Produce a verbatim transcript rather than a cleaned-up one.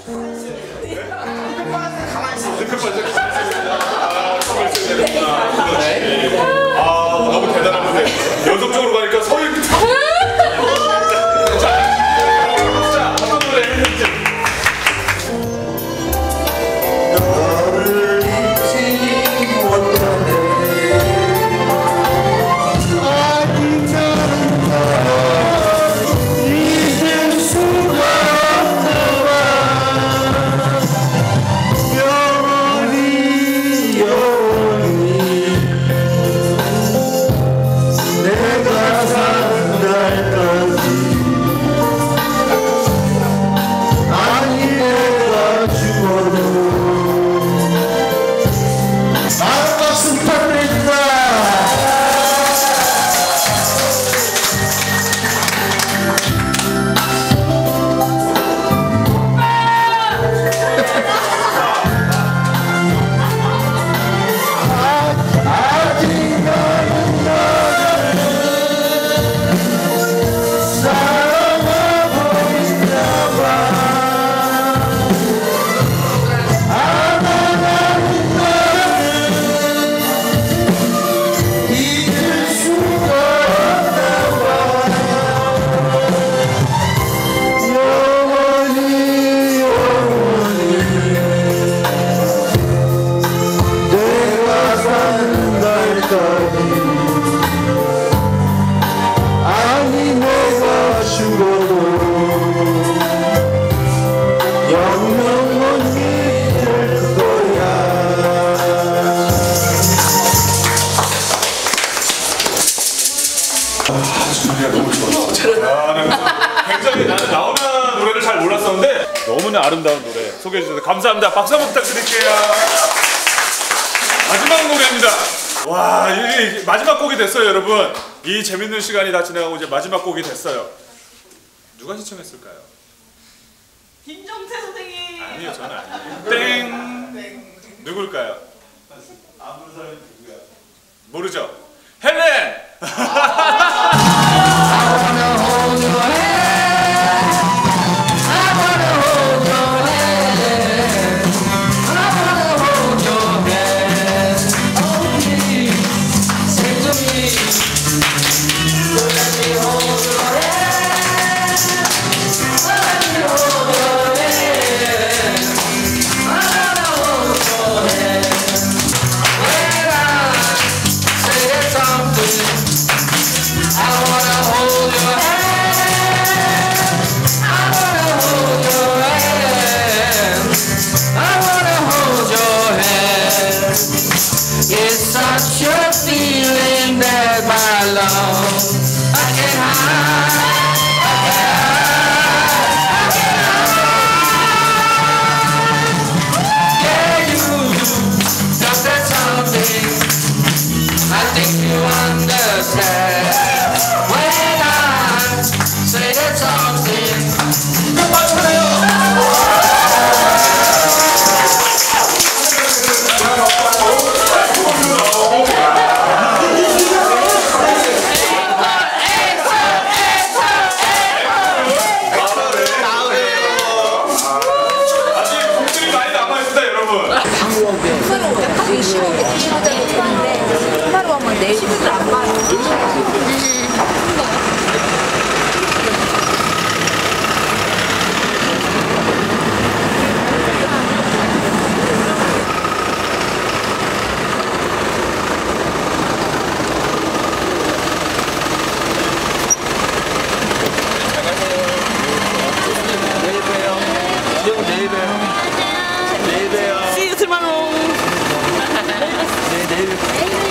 가만히 있어. 아, 너무 대단한 분들. 연속적으로 가니까 서울. 자, 어떤 노래 해주세요. 굉장히 나는 나오나 노래를 잘 몰랐었는데 너무나 아름다운 노래 소개해 주셔서 감사합니다. 박수 한번 부탁드릴게요. 마지막 노래입니다. 와, 이게 마지막 곡이 됐어요, 여러분. 이 재밌는 시간이 다 지나가고 이제 마지막 곡이 됐어요. 누가 신청했을까요? 김정태 선생님. 아니요, 저는 아니에요. 땡. 땡. 누굴까요? 아무런 사람이 누구야? 모르죠. 헬렌. See you tomorrow. 네, 내일.